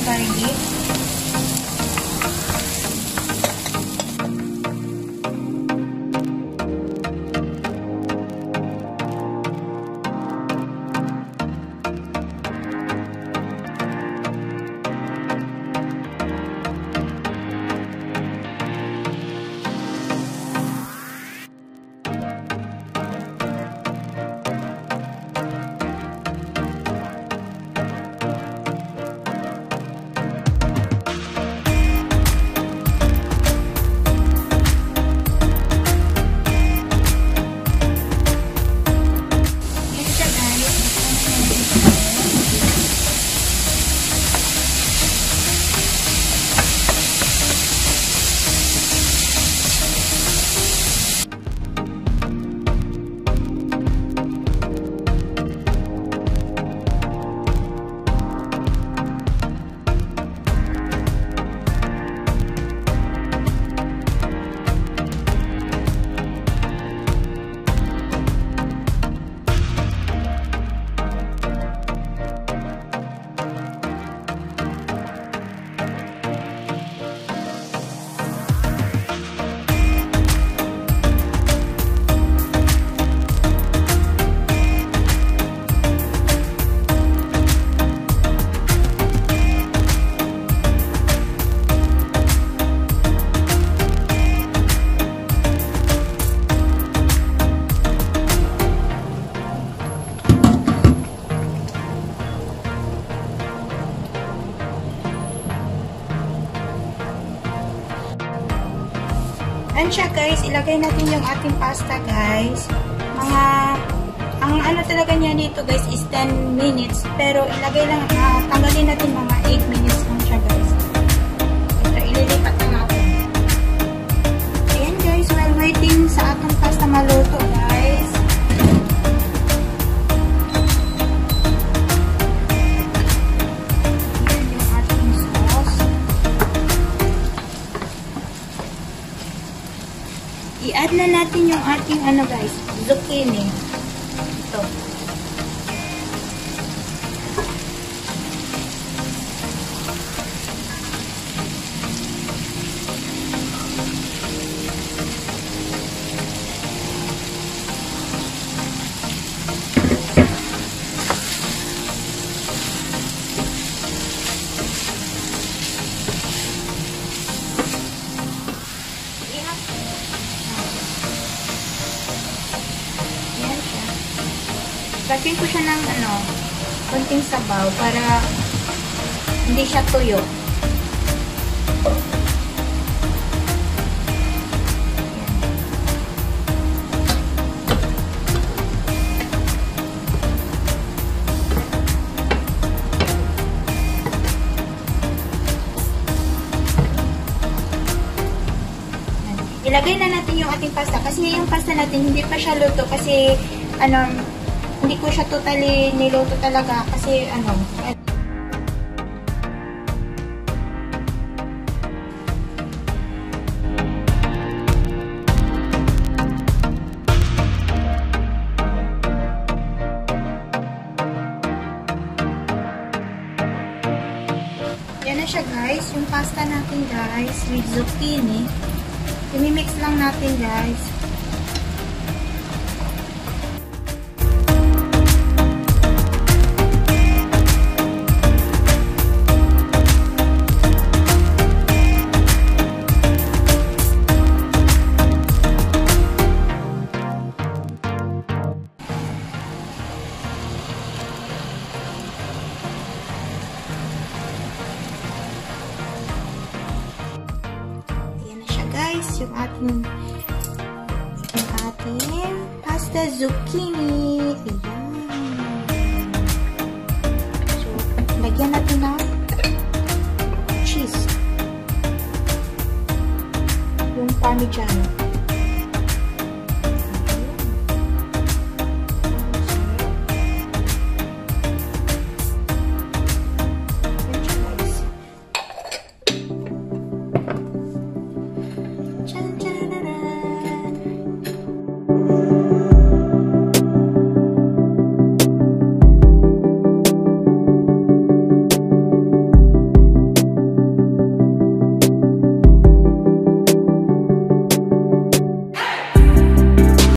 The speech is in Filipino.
garlic. And siya guys, ilagay natin yung ating pasta guys. Ang ano talaga niya dito guys is 10 minutes. Pero ilagay lang, tanggalin natin mga 8 minutes lang siya guys. Ito, ililipat na natin. Ayan guys, while waiting sa atong pasta maluto guys. I-add na natin yung ating ano guys, zucchini. Ito. Lagyan ko siya ng konting sabaw para hindi siya tuyo. Ilagay na natin yung ating pasta kasi yung pasta natin hindi pa siya luto kasi hindi ko siya totally niluto talaga kasi yan na siya guys, yung pasta natin guys with zucchini. I-mix lang natin guys. Yung ating pasta zucchini. Ayan. So, lagyan natin ng cheese. Yung parmesan.